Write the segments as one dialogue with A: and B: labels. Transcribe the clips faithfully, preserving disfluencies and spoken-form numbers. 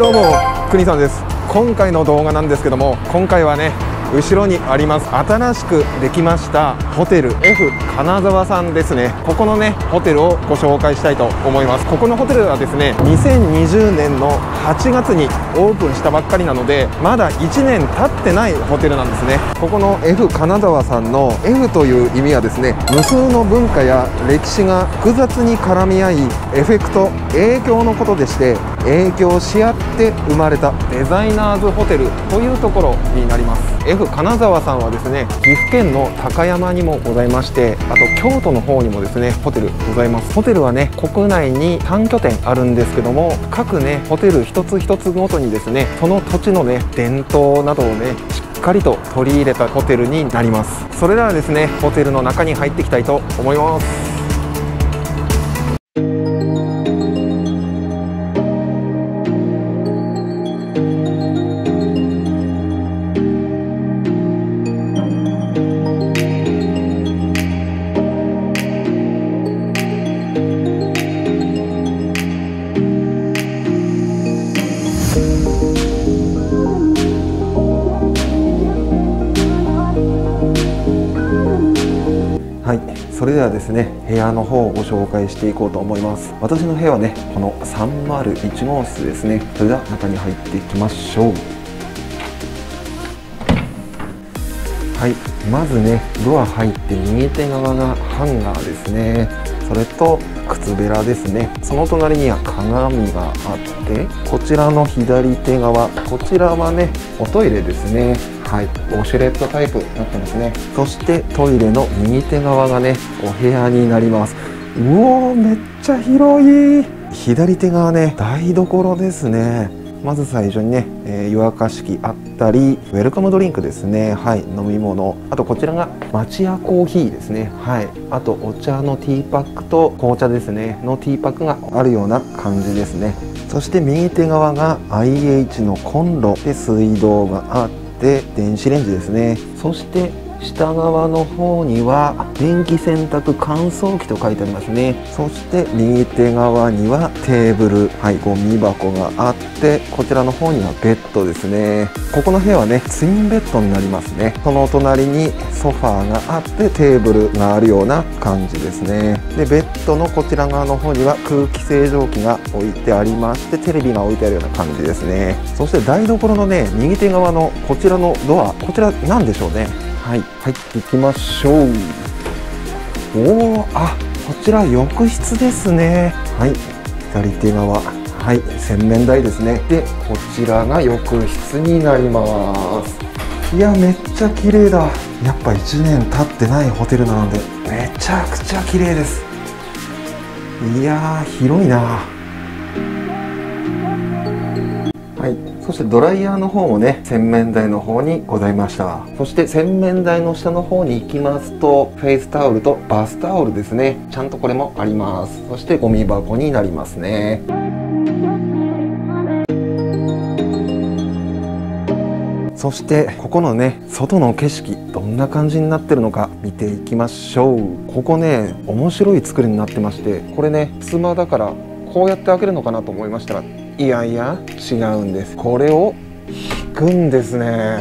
A: どうも、国さんです。今回の動画なんですけども、今回はね、後ろにあります新しくできましたホテル F 金沢さんですね。ここのねホテルをご紹介したいと思います。ここのホテルはですね、にせんにじゅうねんのはちがつにオープンしたばっかりなので、まだいちねん経ってないホテルなんですね。ここの F 金沢さんの F という意味はですね、無数の文化や歴史が複雑に絡み合い、エフェクト、影響のことでして、影響し合って生まれたデザイナーズホテルというところになります。 F 金沢さんはですね、岐阜県の高山にもございまして、あと京都の方にもですねホテルございます。ホテルはね、国内にさん拠点あるんですけども、各ねホテル一つ一つごとにですね、その土地のね伝統などをねしっかりと取り入れたホテルになります。それではですね、ホテルの中に入っていきたいと思います。はい、それではですね、部屋の方をご紹介していこうと思います。私の部屋はね、このさんまるいち号室ですね。それでは中に入っていきましょう。はい、まずね、ドア入って右手側がハンガーですね。それと靴べらですね。その隣には鏡があって、こちらの左手側、こちらはね、おトイレですね。はい、ウォシュレットタイプになってますね。そしてトイレの右手側がね、お部屋になります。うおー、めっちゃ広い。左手側ね、台所ですね。まず最初にね、えー、湯沸かし器あったり、ウェルカムドリンクですね。はい、飲み物。あとこちらが町屋コーヒーですね。はい。あとお茶のティーパックと紅茶ですね。のティーパックがあるような感じですね。そして右手側が アイエイチ のコンロで水道があって、で電子レンジですね。そして下側の方には電気洗濯乾燥機と書いてありますね。そして右手側にはテーブル、はい、ゴミ箱があって、こちらの方にはベッドですね。ここの部屋はねツインベッドになりますね。その隣にソファーがあってテーブルがあるような感じですね。でベッドのこちら側の方には空気清浄機が置いてありまして、テレビが置いてあるような感じですね。そして台所のね右手側のこちらのドア、こちら何でしょうね。はい、入っていきましょう。おお、あ、こちら浴室ですね。はい、左手側、はい、洗面台ですね。で、こちらが浴室になります。いや、めっちゃ綺麗だ。やっぱいちねん経ってないホテルなので、めちゃくちゃ綺麗です。いやー、広いな。はい、そしてドライヤーの方もね、洗面台の方にございました。そして洗面台の下の方に行きますと、フェイスタオルとバスタオルですね。ちゃんとこれもあります。そしてゴミ箱になりますね。そしてここのね、外の景色どんな感じになってるのか見ていきましょう。ここね、面白い作りになってまして、これね、襖だからこうやって開けるのかなと思いましたら、いやいや違うんです。これを引くんですね。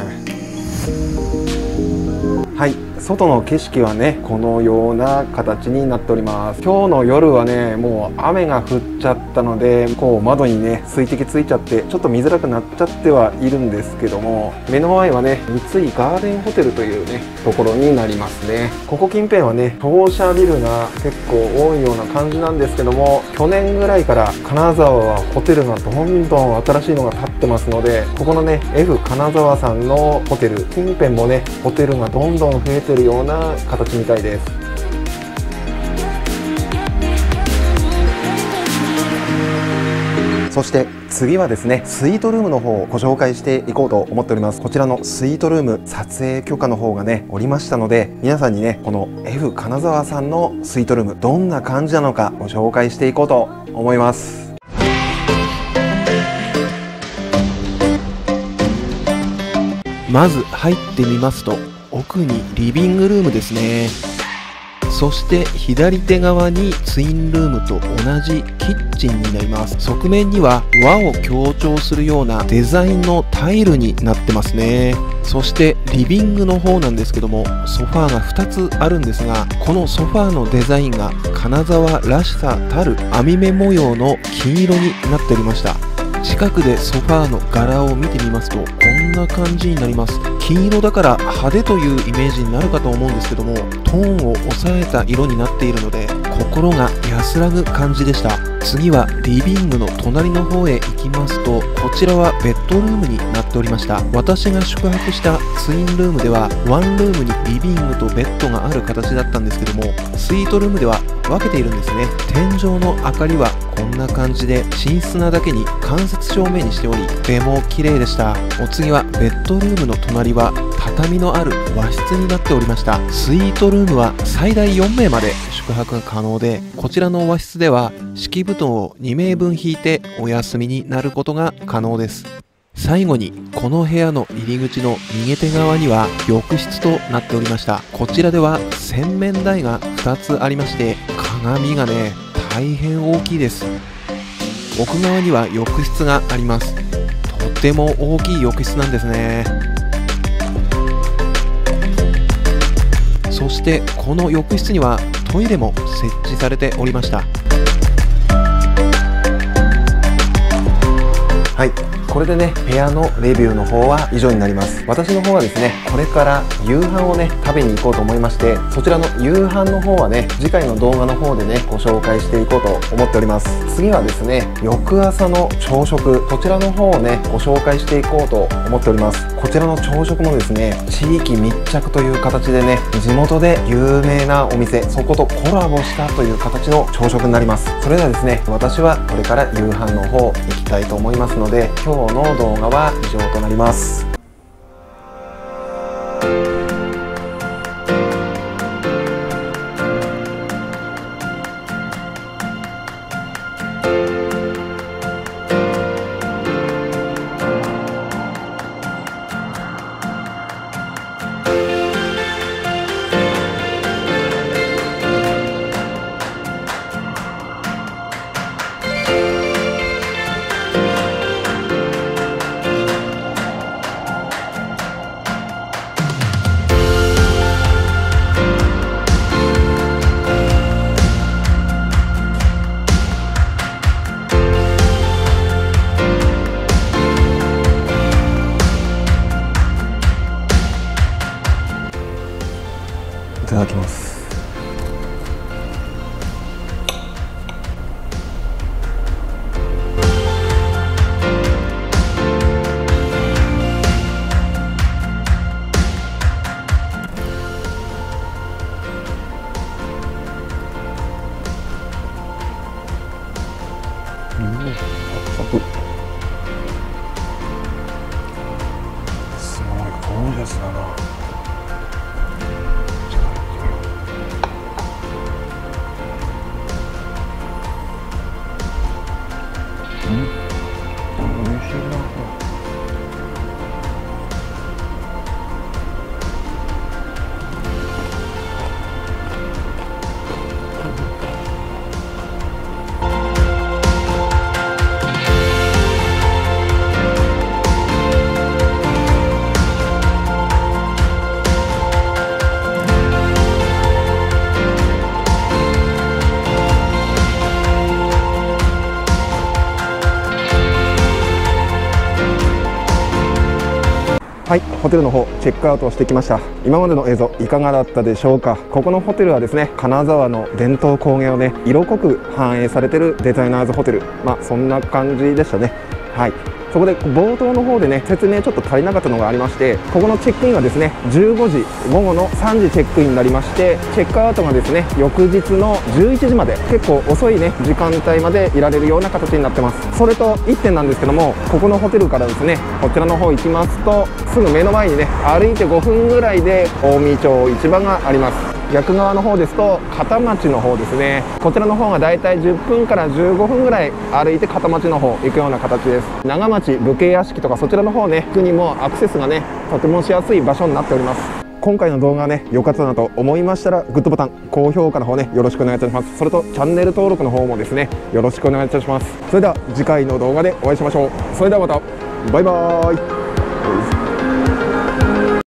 A: はい、外の景色はねこのような形になっております。今日の夜はねもう雨が降っちゃったので、こう窓にね水滴ついちゃってちょっと見づらくなっちゃってはいるんですけども、目の前はね三井ガーデンホテルというねところになりますね。ここ近辺はね商社ビルが結構多いような感じなんですけども、去年ぐらいから金沢はホテルがどんどん新しいのが建ってますので、ここのね F 金沢さんのホテル近辺もねホテルがどんどん増えてるような形みたいです。そして次はですね、スイートルームの方をご紹介していこうと思っております。こちらのスイートルーム、撮影許可の方がねおりましたので、皆さんにねこの F 金沢さんのスイートルームどんな感じなのかご紹介していこうと思います。まず入ってみますと、奥にリビングルームですね。
B: そして左手側にツインルームと同じキッチンになります。側面には和を強調するようなデザインのタイルになってますね。そしてリビングの方なんですけども、ソファーがふたつあるんですが、このソファーのデザインが金沢らしさたる網目模様の金色になっておりました。近くでソファーの柄を見てみますと、こんな感じになります。金色だから派手というイメージになるかと思うんですけども、トーンを抑えた色になっているので心が安らぐ感じでした。次はリビングの隣の方へ行きますと、こちらはベッドルームになっておりました。私が宿泊したツインルームではワンルームにリビングとベッドがある形だったんですけども、スイートルームでは分けているんですね。天井の明かりはこんな感じで寝室なだけに間接照明にしており、とても綺麗でした。お次はベッドルームの隣は畳のある和室になっておりました。スイートルームは最大よんめいまで宿泊が可能で、こちらの和室では敷布団をにめいぶん引いてお休みになることが可能です。最後にこの部屋の入り口の右手側には浴室となっておりました。こちらでは洗面台がふたつありまして、鏡がね大変大きいです。奥側には浴室があります。とても大きい浴室なんですね。そしてこの浴室にはトイレも設置されておりました。
A: はい、これでね部屋のレビューの方は以上になります。私の方はですね、これから夕飯をね食べに行こうと思いまして、そちらの夕飯の方はね次回の動画の方でねご紹介していこうと思っております。次はですね、翌朝の朝食、こちらの方をねご紹介していこうと思っております。こちらの朝食もですね、地域密着という形でね、地元で有名なお店、そことコラボしたという形の朝食になります。それではですね、私はこれから夕飯の方行きたいと思いますので、今日の動画は以上となります。いただきます。うん、サクサク。すごいゴージャスだな。うん、美味しいな。はい、ホテルの方チェックアウトしてきました。今までの映像いかがだったでしょうか。ここのホテルはですね、金沢の伝統工芸をね色濃く反映されてるデザイナーズホテル、まあそんな感じでしたね。はい、そこで冒頭の方でね説明ちょっと足りなかったのがありまして、ここのチェックインはですねじゅうごじ、午後のさんじチェックインになりまして、チェックアウトがですね翌日のじゅういちじまで、結構遅いね時間帯までいられるような形になってます。それといってんなんですけども、ここのホテルからですねこちらの方行きますと、すぐ目の前にね歩いてごふんぐらいで近江町市場があります。逆側の方ですと片町の方ですね、こちらの方がだいたいじゅっぷんからじゅうごふんぐらい歩いて片町の方行くような形です。長町武家屋敷とかそちらの方ね、区にもアクセスがねとてもしやすい場所になっております。 今回の動画がね良かったなと思いましたら、グッドボタン、高評価の方ねよろしくお願いいたします。それとチャンネル登録の方もですねよろしくお願いいたします。それでは次回の動画でお会いしましょう。それではまた、バイバーイ。